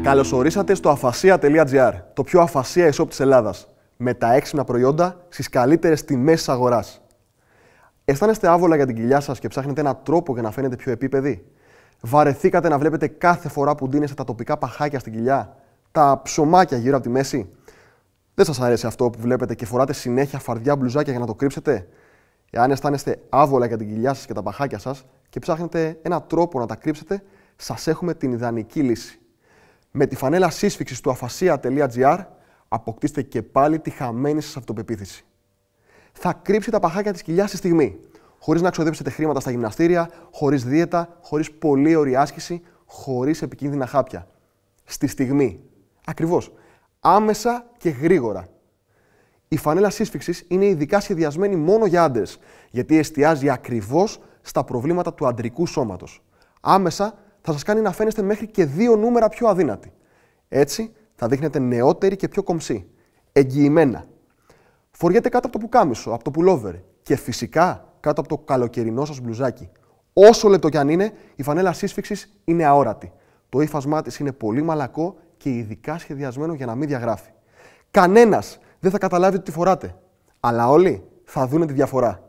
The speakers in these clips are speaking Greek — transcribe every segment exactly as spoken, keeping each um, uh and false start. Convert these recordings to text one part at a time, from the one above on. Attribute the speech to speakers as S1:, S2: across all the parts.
S1: Καλώς ορίσατε στο αφασία τελεία τζι άρ, το πιο αφασία e-shop της Ελλάδας, με τα έξυπνα προϊόντα στις καλύτερες τιμές της αγοράς. Αισθάνεστε άβολα για την κοιλιά σας και ψάχνετε έναν τρόπο για να φαίνετε πιο επίπεδοι? Βαρεθήκατε να βλέπετε κάθε φορά που ντύνεστε τα τοπικά παχάκια στην κοιλιά, τα ψωμάκια γύρω από τη μέση? Δεν σας αρέσει αυτό που βλέπετε και φοράτε συνέχεια φαρδιά μπλουζάκια για να το κρύψετε? Εάν αισθάνεστε άβολα για την κοιλιά σας και τα παχάκια σας και ψάχνετε έναν τρόπο να τα κρύψετε, σας έχουμε την ιδανική λύση. Με τη φανέλα σύσφυξης του αφασία τελεία τζι άρ αποκτήστε και πάλι τη χαμένη σας αυτοπεποίθηση. Θα κρύψει τα παχάκια της κοιλιάς στη στιγμή, χωρίς να ξοδέψετε χρήματα στα γυμναστήρια, χωρίς δίαιτα, χωρίς πολύ ωρή άσκηση, χωρίς επικίνδυνα χάπια. Στη στιγμή. Ακριβώς. Άμεσα και γρήγορα. Η φανέλα σύσφυξης είναι ειδικά σχεδιασμένη μόνο για άντρες, γιατί εστιάζει ακριβώς στα προβλήματα του αντρικού σώματος. Άμεσα θα σας κάνει να φαίνεστε μέχρι και δύο νούμερα πιο αδύνατοι. Έτσι θα δείχνετε νεότεροι και πιο κομψοί. Εγγυημένα. Φοριέται κάτω από το πουκάμισο, από το πουλόβερ και φυσικά κάτω από το καλοκαιρινό σας μπλουζάκι. Όσο λεπτό κι αν είναι, η φανέλα σύσφυξης είναι αόρατη. Το ύφασμά της είναι πολύ μαλακό και ειδικά σχεδιασμένο για να μην διαγράφει. Κανένας δεν θα καταλάβει ότι τη φοράτε, αλλά όλοι θα δούνε τη διαφορά.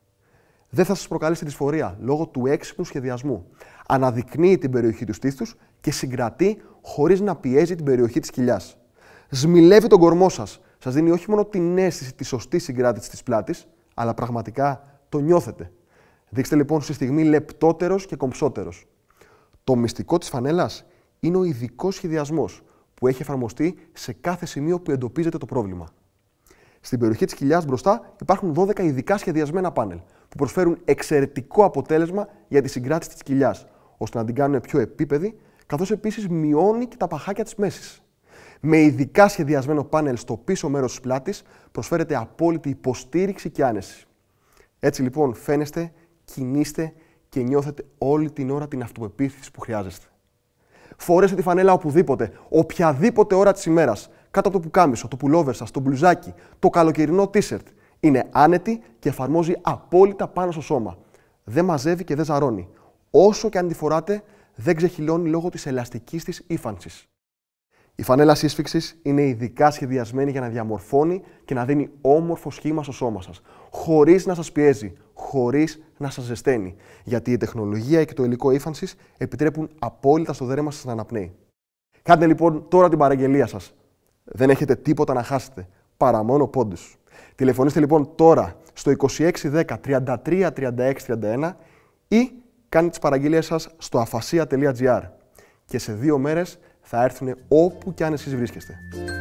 S1: Δεν θα σας προκαλέσει δυσφορία λόγω του έξυπνου σχεδιασμού. Αναδεικνύει την περιοχή του στήθους και συγκρατεί χωρίς να πιέζει την περιοχή της κοιλιάς. Σμιλεύει τον κορμό σας. Σας δίνει όχι μόνο την αίσθηση της σωστής συγκράτησης της πλάτης, αλλά πραγματικά το νιώθετε. Δείξτε λοιπόν στη στιγμή λεπτότερος και κομψότερος. Το μυστικό της φανέλας είναι ο ειδικός σχεδιασμός που έχει εφαρμοστεί σε κάθε σημείο που εντοπίζεται το πρόβλημα. Στην περιοχή της κοιλιάς μπροστά υπάρχουν δώδεκα ειδικά σχεδιασμένα πάνελ που προσφέρουν εξαιρετικό αποτέλεσμα για τη συγκράτηση της κοιλιάς, ώστε να την κάνουν πιο επίπεδη, καθώς επίσης μειώνει και τα παχάκια της μέσης. Με ειδικά σχεδιασμένο πάνελ στο πίσω μέρος της πλάτης προσφέρεται απόλυτη υποστήριξη και άνεση. Έτσι λοιπόν φαίνεστε, κινείστε και νιώθετε όλη την ώρα την αυτοπεποίθηση που χρειάζεστε. Φορέστε τη φανέλα οπουδήποτε, οποιαδήποτε ώρα της ημέρας, κάτω από το πουκάμισο, το πουλόβερ σας, το μπλουζάκι, το καλοκαιρινό t-shirt. Είναι άνετη και εφαρμόζει απόλυτα πάνω στο σώμα. Δεν μαζεύει και δεν ζαρώνει. Όσο και αν τη φοράτε, δεν ξεχυλώνει λόγω της ελαστικής της ύφανσης. Η φανέλα σύσφυξης είναι ειδικά σχεδιασμένη για να διαμορφώνει και να δίνει όμορφο σχήμα στο σώμα σας, χωρίς να σας πιέζει, χωρίς να σας ζεσταίνει. Γιατί η τεχνολογία και το υλικό ύφανσης επιτρέπουν απόλυτα στο δέρμα σας να αναπνέει. Κάντε λοιπόν τώρα την παραγγελία σας. Δεν έχετε τίποτα να χάσετε, παρά μόνο πόντους. Τηλεφωνήστε λοιπόν τώρα στο είκοσι έξι δέκα τριάντα τρία τριάντα έξι τριάντα ένα ή κάντε τις παραγγελίες σας στο αφασία τελεία τζι άρ και σε δύο μέρες θα έρθουν όπου κι αν εσείς βρίσκεστε.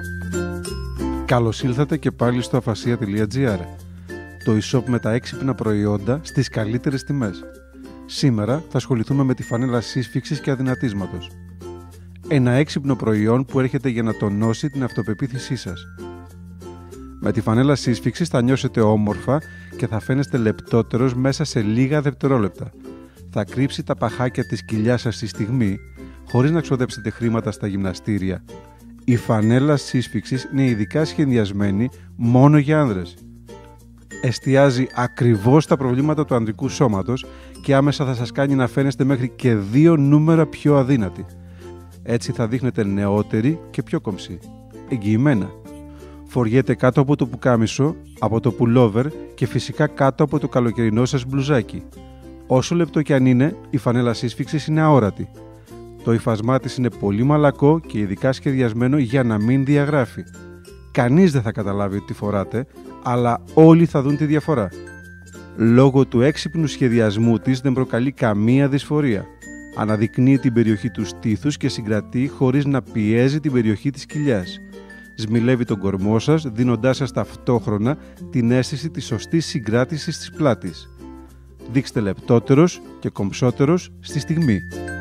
S2: Καλώς ήλθατε και πάλι στο αφασία τελεία τζι άρ, το e-shop με τα έξυπνα προϊόντα στις καλύτερες τιμές. Σήμερα θα ασχοληθούμε με τη φανέλα σύσφυξης και αδυνατίσματος. Ένα έξυπνο προϊόν που έρχεται για να τονώσει την αυτοπεποίθησή σας. Με τη φανέλα σύσφυξης θα νιώσετε όμορφα και θα φαίνεστε λεπτότερος μέσα σε λίγα δευτερόλεπτα. Θα κρύψει τα παχάκια της κοιλιάς σας στη στιγμή, χωρίς να ξοδέψετε χρήματα στα γυμναστήρια. Η φανέλα σύσφυξης είναι ειδικά σχεδιασμένη μόνο για άνδρες. Εστιάζει ακριβώς στα προβλήματα του ανδρικού σώματος και άμεσα θα σας κάνει να φαίνεστε μέχρι και δύο νούμερα πιο αδύνατοι. Έτσι θα δείχνετε νεότεροι και πιο κομψοί. Εγγυημένα. Φοριέται κάτω από το πουκάμισο, από το πουλόβερ και φυσικά κάτω από το καλοκαιρινό σας μπλουζάκι. Όσο λεπτό κι αν είναι, η φανέλα σύσφυξης είναι αόρατη. Το υφασμά της είναι πολύ μαλακό και ειδικά σχεδιασμένο για να μην διαγράφει. Κανείς δεν θα καταλάβει ότι τη φοράτε, αλλά όλοι θα δουν τη διαφορά. Λόγω του έξυπνου σχεδιασμού της δεν προκαλεί καμία δυσφορία. Αναδεικνύει την περιοχή του στήθους και συγκρατεί χωρίς να πιέζει την περιοχή της κοιλιάς. Σμιλεύει τον κορμό σας, δίνοντάς σας ταυτόχρονα την αίσθηση της σωστής συγκράτησης της πλάτης. Δείξτε λεπτότερος και κομψότερος στη στιγμή.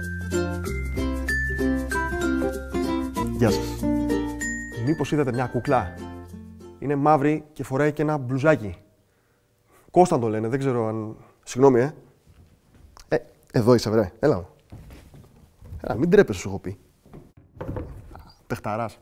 S1: Γεια σας. Μήπως είδατε μια κούκλα? Είναι μαύρη και φοράει και ένα μπλουζάκι. Κώσταν το λένε, δεν ξέρω αν... Συγγνώμη, ε. Ε, εδώ είσαι, βρε. Έλα. Έλα, μην τρέπεσαι, σου έχω πει. Πεχταράς.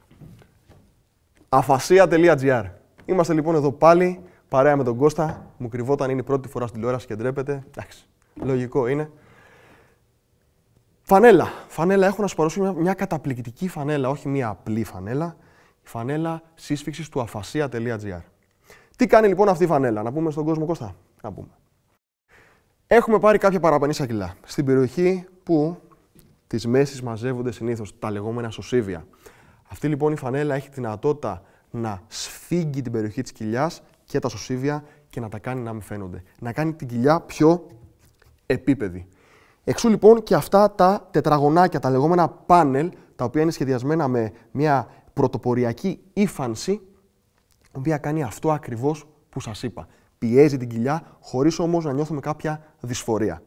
S1: αφασία τελεία τζι άρ. Είμαστε λοιπόν εδώ πάλι, παρέα με τον Κώστα. Μου κρυβόταν, είναι η πρώτη φορά στην τηλεόραση και ντρέπεται. Εντάξει, λογικό είναι. Φανέλα. Φανέλα. Έχω να σου παρουσιάσω μια, μια καταπληκτική φανέλα, όχι μια απλή φανέλα. Η φανέλα σύσφυξης του αφασία τελεία τζι άρ. Τι κάνει λοιπόν αυτή η φανέλα, να πούμε στον κόσμο, Κώστα. Να πούμε. Έχουμε πάρει κάποια παραπανήσια κιλά στην περιοχή που τις μέσεις μαζεύονται συνήθως, τα λεγόμενα σωσίβια. Αυτή λοιπόν η φανέλα έχει τη δυνατότητα να σφίγγει την περιοχή της κοιλιάς και τα σωσίβια και να τα κάνει να μην φαίνονται. Να κάνει την κοιλιά πιο επίπεδη. Εξού λοιπόν και αυτά τα τετραγωνάκια, τα λεγόμενα πάνελ, τα οποία είναι σχεδιασμένα με μια πρωτοποριακή ύφανση, η οποία κάνει αυτό ακριβώς που σας είπα. Πιέζει την κοιλιά, χωρίς όμως να νιώθουμε κάποια δυσφορία.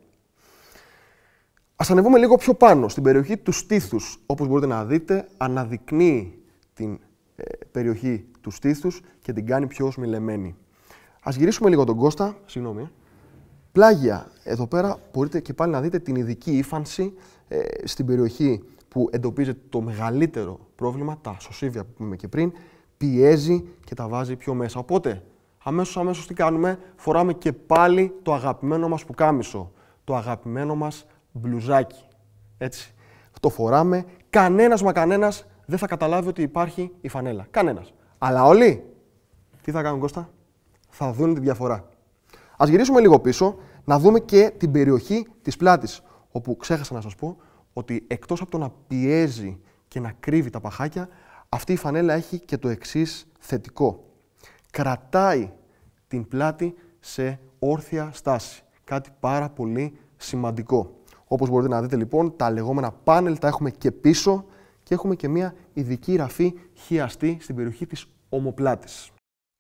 S1: Ας ανεβούμε λίγο πιο πάνω, στην περιοχή του στήθους. Όπως μπορείτε να δείτε, αναδεικνύει την ε, περιοχή του στήθους και την κάνει πιο σμιλεμένη. Ας γυρίσουμε λίγο τον Κώστα. Συγγνώμη. Πλάγια. Εδώ πέρα μπορείτε και πάλι να δείτε την ειδική ύφανση ε, στην περιοχή που εντοπίζεται το μεγαλύτερο πρόβλημα, τα σωσίβια που είπαμε και πριν, πιέζει και τα βάζει πιο μέσα. Οπότε, αμέσως αμέσως τι κάνουμε, φοράμε και πάλι το αγαπημένο μας πουκάμισο, το αγαπημένο μας μπλουζάκι. Έτσι. Το φοράμε, κανένας μα κανένας δεν θα καταλάβει ότι υπάρχει η φανέλα. Κανένας. Αλλά όλοι, τι θα κάνουν, Κώστα, θα δουν τη διαφορά. Ας γυρίσουμε λίγο πίσω, να δούμε και την περιοχή της πλάτης, όπου ξέχασα να σας πω ότι εκτός από το να πιέζει και να κρύβει τα παχάκια, αυτή η φανέλα έχει και το εξής θετικό. Κρατάει την πλάτη σε όρθια στάση. Κάτι πάρα πολύ σημαντικό. Όπως μπορείτε να δείτε λοιπόν, τα λεγόμενα πάνελ τα έχουμε και πίσω και έχουμε και μια ειδική ραφή χιαστή στην περιοχή της ομοπλάτης.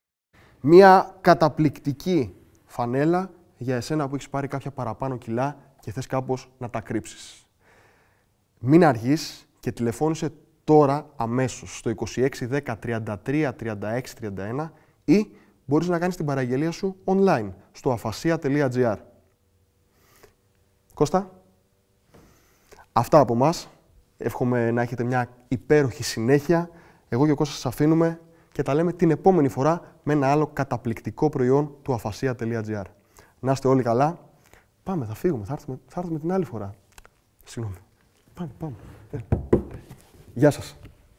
S1: Μια καταπληκτική φανέλα για εσένα που έχεις πάρει κάποια παραπάνω κιλά και θες κάπως να τα κρύψεις. Μην αργείς και τηλεφώνησε τώρα αμέσως στο είκοσι έξι δέκα τριάντα τρία τριάντα έξι τριάντα ένα ή μπορείς να κάνεις την παραγγελία σου online στο αφασία τελεία τζι άρ. Κώστα, αυτά από μας. Εύχομαι να έχετε μια υπέροχη συνέχεια. Εγώ και ο Κώστας σας αφήνουμε και τα λέμε την επόμενη φορά με ένα άλλο καταπληκτικό προϊόν του αφασία τελεία τζι άρ. Να είστε όλοι καλά. Πάμε, θα φύγουμε, θα έρθουμε, θα έρθουμε την άλλη φορά. Συγγνώμη. Πάμε, πάμε. Γεια σας.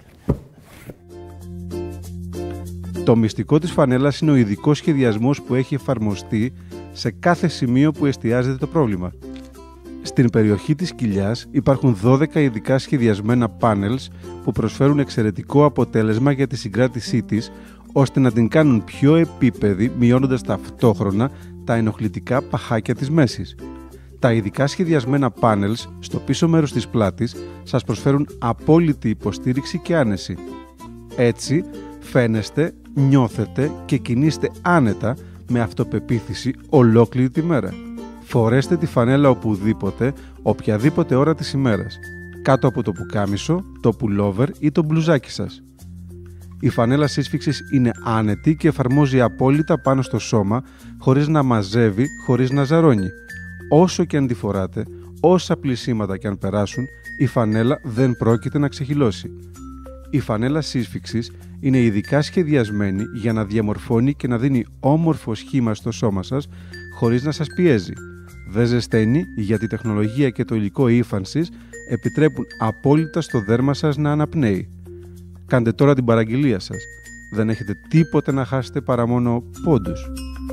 S2: Το μυστικό της φανέλας είναι ο ειδικός σχεδιασμός που έχει εφαρμοστεί σε κάθε σημείο που εστιάζεται το πρόβλημα. Στην περιοχή της κοιλιάς υπάρχουν δώδεκα ειδικά σχεδιασμένα πάνελς που προσφέρουν εξαιρετικό αποτέλεσμα για τη συγκράτησή της, ώστε να την κάνουν πιο επίπεδη, μειώνοντας ταυτόχρονα τα ενοχλητικά παχάκια της μέσης. Τα ειδικά σχεδιασμένα πάνελς στο πίσω μέρος της πλάτης σας προσφέρουν απόλυτη υποστήριξη και άνεση. Έτσι, φαίνεστε, νιώθετε και κινείστε άνετα με αυτοπεποίθηση ολόκληρη τη μέρα. Φορέστε τη φανέλα οπουδήποτε, οποιαδήποτε ώρα της ημέρας, κάτω από το πουκάμισο, το πουλόβερ ή το μπλουζάκι σας. Η φανέλα σύσφυξης είναι άνετη και εφαρμόζει απόλυτα πάνω στο σώμα, χωρίς να μαζεύει, χωρίς να ζαρώνει. Όσο και αν τη φοράτε, όσα πλυσίματα και αν περάσουν, η φανέλα δεν πρόκειται να ξεχυλώσει. Η φανέλα σύσφυξης είναι ειδικά σχεδιασμένη για να διαμορφώνει και να δίνει όμορφο σχήμα στο σώμα σας, χωρίς να σας πιέζει. Δεν ζεσταίνει, γιατί η τεχνολογία και το υλικό ύφανσης επιτρέπουν απόλυτα στο δέρμα σας να αναπνέει. Κάντε τώρα την παραγγελία σας. Δεν έχετε τίποτε να χάσετε παρά μόνο πόντους.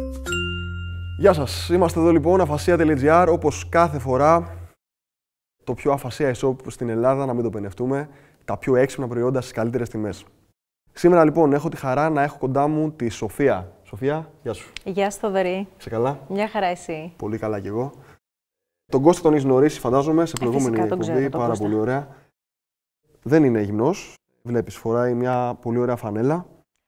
S1: Γεια σας. Είμαστε εδώ λοιπόν, αφασία τελεία τζι άρ, όπως κάθε φορά το πιο αφασία e-shop στην Ελλάδα, να μην το πενευτούμε, τα πιο έξυπνα προϊόντα στις καλύτερες τιμές. Σήμερα λοιπόν έχω τη χαρά να έχω κοντά μου τη Σοφία. Σοφία, γεια σου.
S3: Γεια σου, Θοδωρή.
S1: Είσαι καλά?
S3: Μια χαρά εσύ.
S1: Πολύ καλά κι εγώ. Τον Κώστα τον έχεις γνωρίσει, φαντάζομαι, σε προηγούμενη εκπομπή. Πάρα πολύ ωραία. Δεν είναι γυμνός. Βλέπεις, φοράει μια πολύ ωραία φανέλα.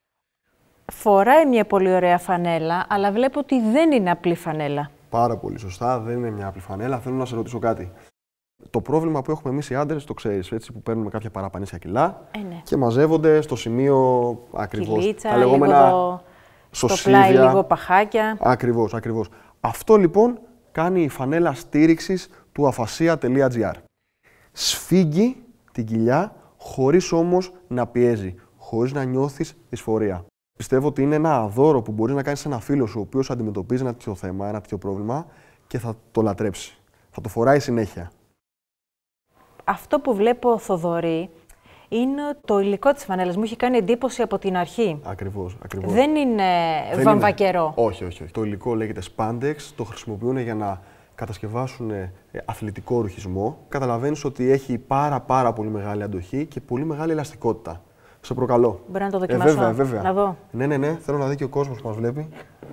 S3: Φοράει μια πολύ ωραία φανέλα, αλλά βλέπω ότι δεν είναι απλή φανέλα.
S1: Πάρα πολύ σωστά, δεν είναι μια απλή φανέλα. Θέλω να σε ρωτήσω κάτι. Το πρόβλημα που έχουμε εμείς οι άντρες, το ξέρεις, έτσι, που παίρνουμε κάποια παραπανήσια κιλά
S3: ε, ναι.
S1: και μαζεύονται στο σημείο ακριβώς.
S3: Κιλίτσα,
S1: τα λεγόμενα
S3: λίγο
S1: σωσίβια.
S3: Στο πλάι, λίγο παχάκια.
S1: Ακριβώς, ακριβώς. Αυτό λοιπόν κάνει η φανέλα στήριξης του αφασία τελεία τζι άρ. Σφίγγει την κοιλιά χωρίς όμως να πιέζει, χωρίς να νιώθεις δυσφορία. Πιστεύω ότι είναι ένα δώρο που μπορείς να κάνεις σε ένα φίλο σου, ο οποίος αντιμετωπίζει ένα τέτοιο θέμα, ένα τέτοιο πρόβλημα και θα το λατρέψει. Θα το φοράει συνέχεια.
S3: Αυτό που βλέπω, Θοδωρή, είναι το υλικό της φανέλας. Μου έχει κάνει εντύπωση από την αρχή.
S1: Ακριβώς, ακριβώς.
S3: Δεν είναι
S1: Δεν
S3: βαμβακερό.
S1: Είναι... Όχι, όχι, όχι. Το υλικό λέγεται spandex, το χρησιμοποιούν για να κατασκευάσουν αθλητικό ρουχισμό. Καταλαβαίνεις ότι έχει πάρα πάρα πολύ μεγάλη αντοχή και πολύ μεγάλη ελαστικότητα. Σε προκαλώ.
S3: Μπορεί να το δοκιμάσω,
S1: ε, βέβαια, βέβαια.
S3: να δω.
S1: Ναι, ναι, ναι. Θέλω να δει και ο κόσμος που μας βλέπει.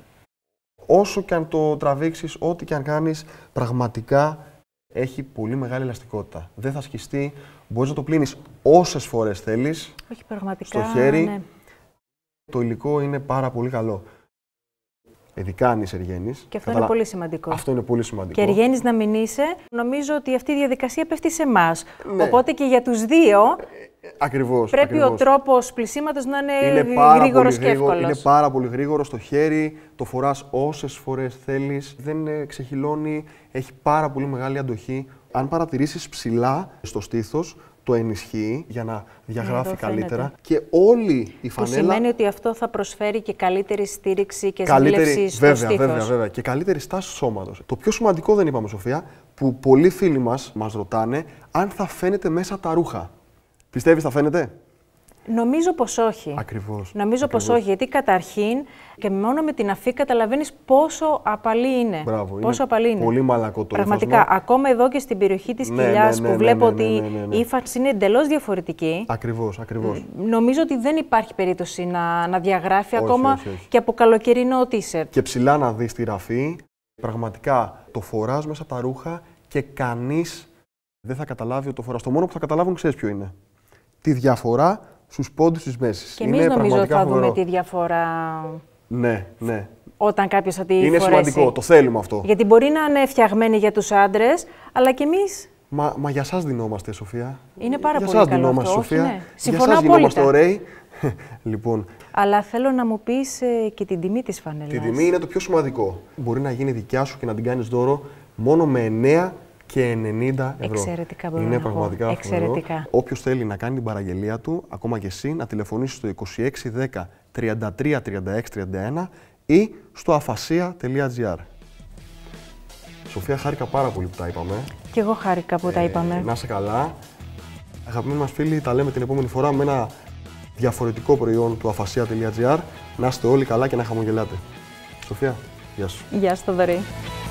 S1: Όσο και αν το τραβήξεις, ό,τι και αν κάνεις, πραγματικά έχει πολύ μεγάλη ελαστικότητα. Δεν θα σκιστεί. Μπορείς να το πλύνεις όσες φορές θέλεις.
S3: Όχι, πραγματικά,
S1: στο χέρι.
S3: Ναι.
S1: Το υλικό είναι πάρα πολύ καλό. Ειδικά αν είσαι εργένης.
S3: Και αυτό
S1: Καταλα...
S3: είναι πολύ σημαντικό.
S1: Αυτό είναι πολύ σημαντικό.
S3: Και εργένης να μην είσαι, νομίζω ότι αυτή η διαδικασία πέφτει σε εμάς.
S1: Ναι.
S3: Οπότε και για τους δύο,
S1: ακριβώς,
S3: πρέπει
S1: ακριβώς.
S3: ο τρόπος πλυσίματος να είναι,
S1: είναι πάρα
S3: γρήγορος
S1: πολύ
S3: και
S1: γρήγορο,
S3: εύκολος.
S1: Είναι πάρα πολύ γρήγορο στο χέρι, το φοράς όσες φορές θέλεις, δεν ε, ξεχυλώνει, έχει πάρα πολύ μεγάλη αντοχή. Αν παρατηρήσεις ψηλά στο στήθος, το ενισχύει για να διαγράφει
S3: Εδώ
S1: καλύτερα.
S3: φαίνεται.
S1: Και όλη η φανέλα...
S3: Που σημαίνει ότι αυτό θα προσφέρει και καλύτερη στήριξη και
S1: καλύτερη,
S3: ζήλευση στο
S1: βέβαια,
S3: στήθος.
S1: βέβαια, βέβαια. Και καλύτερη στάση σώματος. Το πιο σημαντικό δεν είπαμε, Σοφία, που πολλοί φίλοι μας μας ρωτάνε αν θα φαίνεται μέσα τα ρούχα. Πιστεύεις θα φαίνεται?
S3: Νομίζω πως όχι.
S1: Ακριβώς.
S3: Νομίζω
S1: ακριβώς.
S3: πως όχι, γιατί καταρχήν και μόνο με την αφή καταλαβαίνεις πόσο απαλή είναι.
S1: Μπράβο,
S3: πόσο
S1: είναι
S3: απαλή είναι.
S1: πολύ μαλακό το
S3: Πραγματικά,
S1: ύφασμα.
S3: ακόμα εδώ και στην περιοχή της
S1: Ναι,
S3: κοιλιάς
S1: ναι, ναι,
S3: που βλέπω
S1: ναι, ναι, ναι,
S3: ότι
S1: ναι, ναι.
S3: η ύφαση είναι εντελώς διαφορετική.
S1: Ακριβώς, ακριβώς.
S3: Νομίζω ότι δεν υπάρχει περίπτωση να, να διαγράφει
S1: Όχι,
S3: ακόμα
S1: όχι, όχι.
S3: και από καλοκαιρινό τίσερτ.
S1: Και ψηλά να δεις τη ραφή, πραγματικά το φοράς μέσα από τα ρούχα και κανείς δεν θα καταλάβει ότι το φοράς. Το μόνο που θα καταλάβουν, ξέρεις ποιο είναι? Τη διαφορά στους πόντους της μέσης.
S3: Και εμείς
S1: είναι
S3: νομίζω θα
S1: πραγματικά
S3: δούμε
S1: φοβερό.
S3: τη διαφορά
S1: Ναι, ναι.
S3: όταν κάποιος θα τη
S1: Είναι
S3: φορέσει.
S1: σημαντικό, το θέλουμε αυτό.
S3: Γιατί μπορεί να είναι φτιαγμένη για τους άντρες, αλλά και εμείς.
S1: Μα, μα για σας δινόμαστε, Σοφία.
S3: Είναι πάρα
S1: για
S3: πολύ
S1: σας
S3: καλό
S1: δινόμαστε,
S3: αυτό,
S1: Σοφία.
S3: όχι, ναι.
S1: Για
S3: Συμφωνώ
S1: σας γινόμαστε
S3: απόλυτα.
S1: ωραίοι. Λοιπόν,
S3: Αλλά θέλω να μου πεις ε, και την τιμή της φανέλας.
S1: τη τιμή είναι το πιο σημαντικό. Μπορεί να γίνει δικιά σου και να την κάνεις δώρο μόνο με εννέα και ενενήντα ευρώ.
S3: Εξαιρετικά μπορώ
S1: Είναι
S3: να πω.
S1: πραγματικά
S3: Εξαιρετικά.
S1: Όποιος θέλει να κάνει την παραγγελία του, ακόμα και εσύ, να τηλεφωνήσει στο είκοσι έξι δέκα τριάντα τρία τριάντα έξι τριάντα ένα ή στο αφασία τελεία τζι άρ. Σοφία, χάρηκα πάρα πολύ που τα είπαμε.
S3: Και εγώ χάρηκα που τα είπαμε.
S1: Να είσαι καλά. Αγαπημένοι μας φίλοι, τα λέμε την επόμενη φορά με ένα διαφορετικό προϊόν του αφασία τελεία τζι άρ. Να είστε όλοι καλά και να χαμογελάτε. Σοφία, γεια σου.
S3: Γεια σου, Θοδωρή.